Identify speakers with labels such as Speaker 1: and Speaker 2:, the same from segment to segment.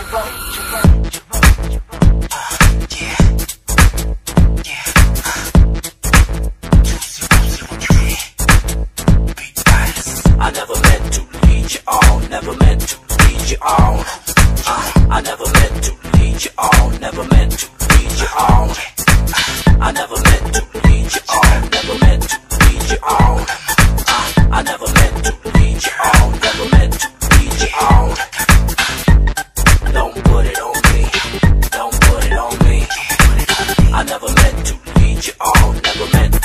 Speaker 1: I never meant to lead you on, never meant to lead you on. I never meant to lead you on, never meant to lead you on. I never meant to lead you on, never meant to lead you on. I never meant to lead you on, never meant to lead you on. Don't put it on me, don't put it on me. I never meant to lead you on, never meant.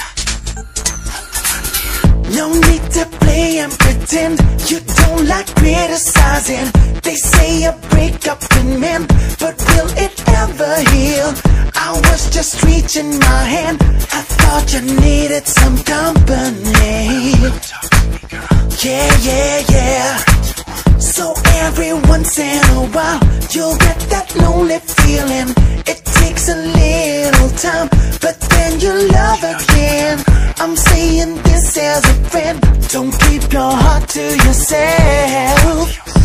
Speaker 2: No need to play and pretend you don't like criticizing. They say a breakup can mend, but will it ever heal? I was just reaching my hand, I thought you needed some company. Yeah, yeah, yeah. So every once in a while you'll get that lonely feeling. It takes a little time, but then you love again. I'm saying this as a friend, don't keep your heart to yourself.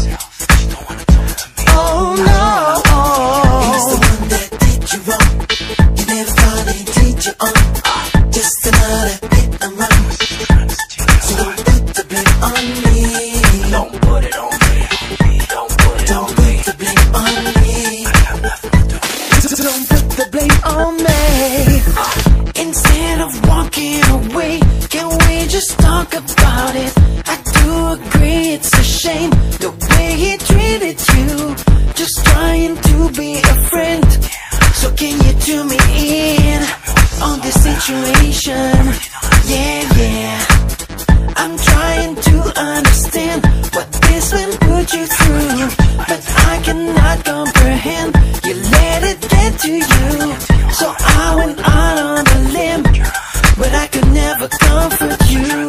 Speaker 2: Oh no, he's the one that did you wrong. You never thought he'd lead you on. Just another hit and run. So don't put the blame on me.
Speaker 1: Don't put it on me. Don't put it on me.
Speaker 2: Don't put the blame on me. Don't put the blame on me. Instead of walking away, can we just talk about it? I do agree it's a shame the way he treated you, just trying to be a friend. So can you tune me in on this situation? Yeah, yeah. I'm trying to understand what this will put you through, but I cannot comprehend. You let it get to you, so I went out on a limb, but I could never comfort you.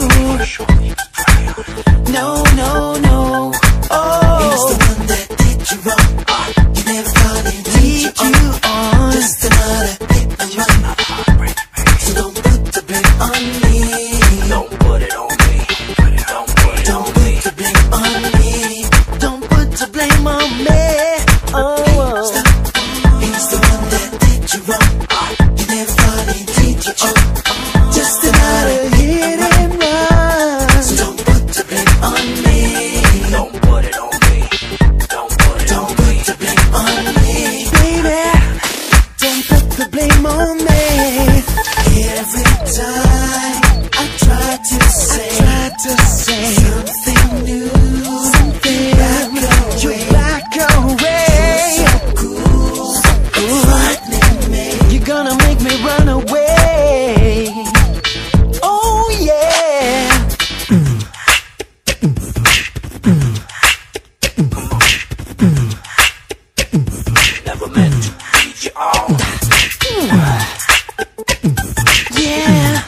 Speaker 2: No, no, no. Oh, he was the one that did you wrong. You never thought he'd lead you on. Just another hit and run. So don't put the blame on me.
Speaker 1: Don't put it on me. Don't put it on me.
Speaker 2: Don't put the blame on me. Don't put the blame on me. Oh, he's the one that did you wrong. You never thought he'd lead you on. Just another hit and run. So don't put the blame on me.
Speaker 1: Don't put it on me. Don't put it on me.
Speaker 2: Don't put the blame on me, baby. Don't put the blame on me. Every time I try to say something new, something you back away. So cool, frightening me. You're gonna make me run away. Oh yeah.
Speaker 1: Never meant to lead you on.
Speaker 2: Yeah.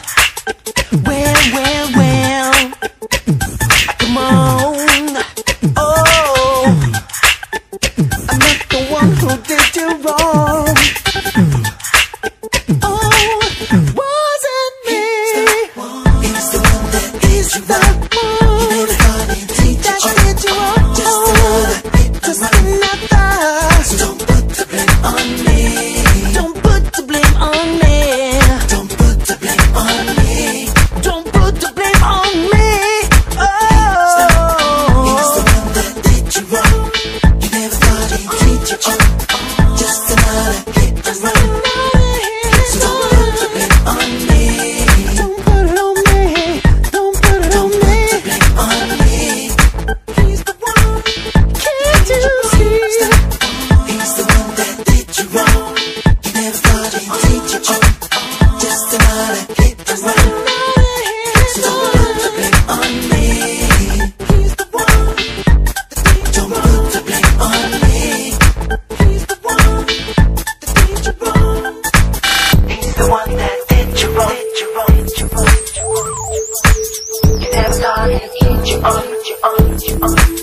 Speaker 2: Well. Come on. Oh, I'm not the one who did you wrong. Oh, wasn't me. He's the one that did you wrong. That did you wrong. Just another. So don't put the blame on me. Don't put the blame on me. Don't put the blame on me. Don't put the blame on me. Oh, he's the one that did you wrong. You never thought he'd treat you on. Just another hit and run. So don't put the blame on me. Don't put it on me. Don't put it on me. Don't put the blame on me. He's the one. Can't you see? He's the one that did you wrong. You never thought he'd treat you on. Just another hit and run. So don't put the blame on me. He's the one. Don't put the blame on me. He's the one that did you wrong. He's the one that did you wrong. You never thought he'd lead you on.